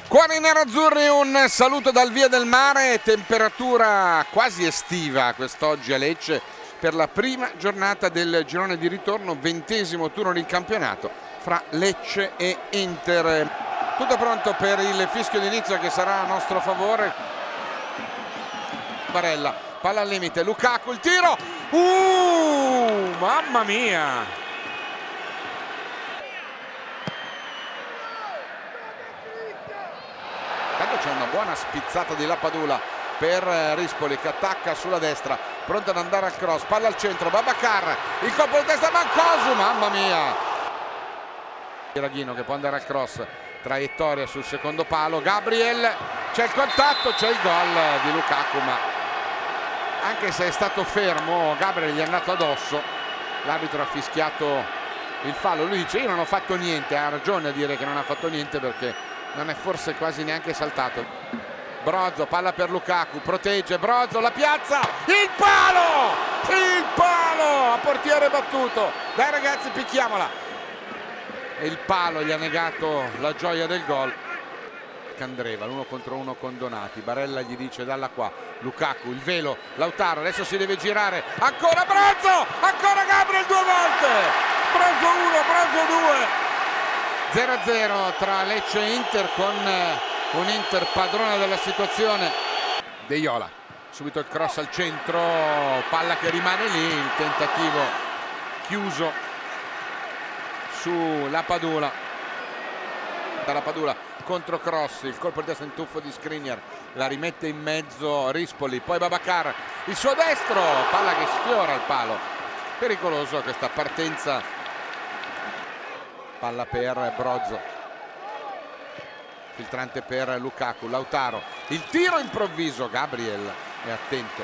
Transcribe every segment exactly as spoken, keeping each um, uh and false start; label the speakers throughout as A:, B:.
A: Cuori nerazzurri, un saluto dal Via del Mare, temperatura quasi estiva quest'oggi a Lecce per la prima giornata del girone di ritorno, ventesimo turno di campionato fra Lecce e Inter. Tutto pronto per il fischio d'inizio che sarà a nostro favore. Barella, palla al limite, Lukaku, il tiro, uh, mamma mia! C'è una buona spizzata di Lapadula per Rispoli che attacca sulla destra, pronto ad andare al cross, palla al centro, Babacar, il colpo di testa, Mancosu, mamma mia! Raghino che può andare al cross, traiettoria sul secondo palo, Gabriel, c'è il contatto, c'è il gol di Lukaku, ma anche se è stato fermo Gabriel gli è andato addosso, l'arbitro ha fischiato il fallo, lui dice io non ho fatto niente, ha ragione a dire che non ha fatto niente perché non è forse quasi neanche saltato. Brozzo, palla per Lukaku, protegge Brozzo, la piazza, il palo! Il palo! A portiere battuto. Dai ragazzi, picchiamola. E il palo gli ha negato la gioia del gol. Candreva, l'uno contro uno con Donati. Barella gli dice dalla qua. Lukaku, il velo, Lautaro, adesso si deve girare. Ancora Brozzo! Ancora Gabriel due volte! Brozzo uno, Brozzo due. zero a zero tra Lecce e Inter, con un Inter padrona della situazione. De Iola, subito il cross al centro, palla che rimane lì, il tentativo chiuso su Lapadula. Da Lapadula contro cross, il colpo di testa in tuffo di Skriniar, la rimette in mezzo Rispoli, poi Babacar, il suo destro, palla che sfiora il palo. Pericoloso questa partenza. Palla per Brozzo, filtrante per Lukaku, Lautaro, il tiro improvviso, Gabriel è attento,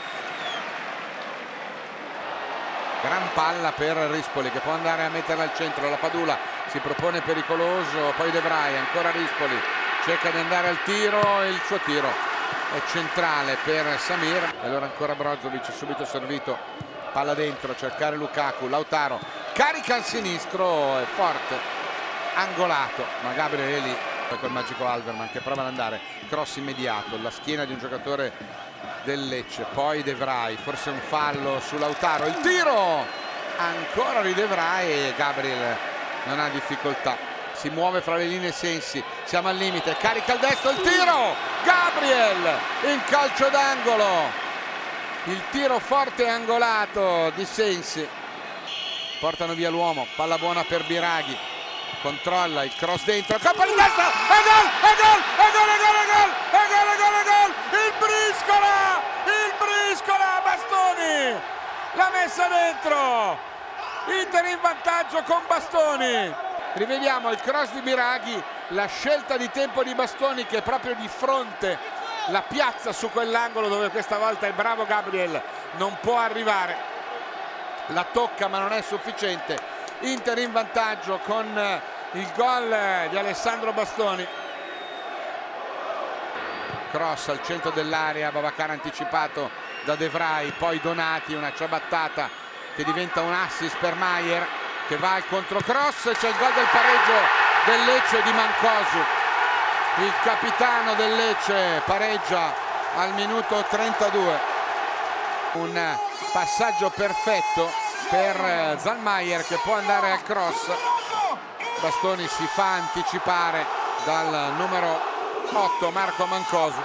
A: gran palla per Rispoli che può andare a metterla al centro, Lapadula si propone pericoloso, poi De Vrij, ancora Rispoli, cerca di andare al tiro, il suo tiro è centrale per Samir, e allora ancora Brozovic subito servito, palla dentro, cercare Lukaku, Lautaro carica al sinistro, è forte, angolato, ma Gabriel è lì col magico Alverman che prova ad andare, cross immediato, la schiena di un giocatore del Lecce, poi De Vrij, forse un fallo su Lautaro, il tiro ancora di De Vrij e Gabriel non ha difficoltà, si muove fra le linee Sensi, siamo al limite, carica il destro, il tiro, Gabriel in calcio d'angolo, il tiro forte e angolato di Sensi. Portano via l'uomo, palla buona per Biraghi, controlla il cross dentro, colpo di testa, e gol, e gol, e gol, e gol, e gol, e gol, e gol, e gol, il Briscola, il Briscola, Bastoni, l'ha messa dentro, Inter in vantaggio con Bastoni. Rivediamo il cross di Biraghi, la scelta di tempo di Bastoni che è proprio di fronte, la piazza su quell'angolo dove questa volta il bravo Gabriel non può arrivare. La tocca ma non è sufficiente, Inter in vantaggio con il gol di Alessandro Bastoni. Cross al centro dell'area, Babacar anticipato da De Vrij, poi Donati, una ciabattata che diventa un assist per Maier che va al controcross, c'è il gol del pareggio del Lecce di Mancosu, il capitano del Lecce pareggia al minuto trentadue. Un passaggio perfetto per Zalmaier che può andare al cross, Bastoni si fa anticipare dal numero otto Marco Mancosu.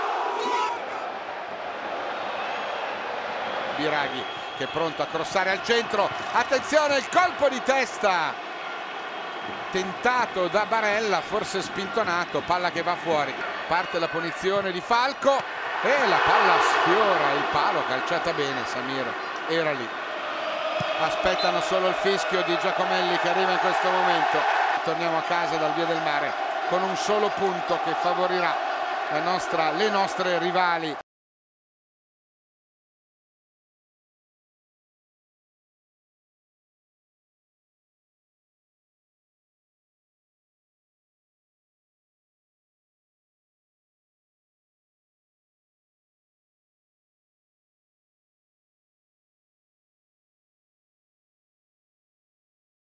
A: Biraghi che è pronto a crossare al centro, attenzione il colpo di testa tentato da Barella, forse spintonato, palla che va fuori, parte la punizione di Falco e la palla sfiora il palo, calciata bene, Samir era lì. Aspettano solo il fischio di Giacomelli che arriva in questo momento. Torniamo a casa dal Via del Mare con un solo punto che favorirà la nostra, le nostre rivali.